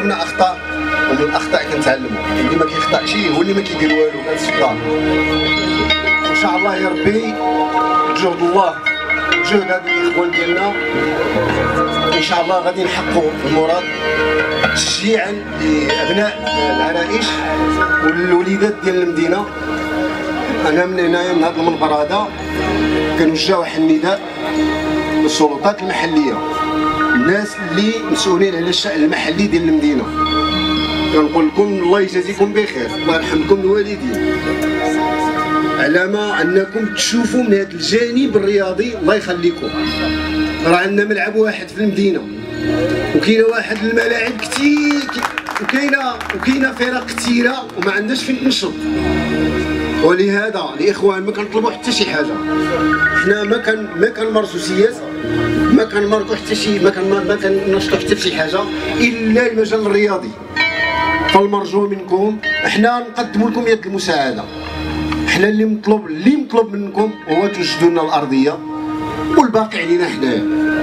ارتكبنا اخطاء، ومن الاخطاء كنتعلموا. اللي ما كيخطاش هو اللي ما كيدير والو، جالس في الدار. ان شاء الله يا ربي جهد الله جهد هاد الاخوان ديالنا ان شاء الله غادي نحققوا المراد، تشجيعا لابناء العرائش والوليدات ديال المدينه. انا من هنايا من هذا المنبر هذا كنوجه واحد النداء للسلطات المحليه، الناس اللي مسؤولين على الشأن المحلي ديال المدينه. كنقول لكم الله يجازيكم بخير، الله يرحم لكم الوالدين على ما انكم تشوفوا من هذا الجانب الرياضي. الله يخليكم، راه عندنا ملعب واحد في المدينه، وكاينه واحد الملاعب كثير، وكاينه فرق كثيره وما عندناش فين تنشط. ولهذا الاخوان ما كنطلبوا حتى شي حاجه، حنا ما كنمارسوا سياسه، ما كنمارسوا حتى شي، ما كننشطوا حتى في شي حاجه الا المجال الرياضي. فالمرجو منكم احنا نقدموا لكم يد المساعده. احنا اللي مطلوب منكم هو توجدوا لنا الارضيه، والباقي علينا حنايا.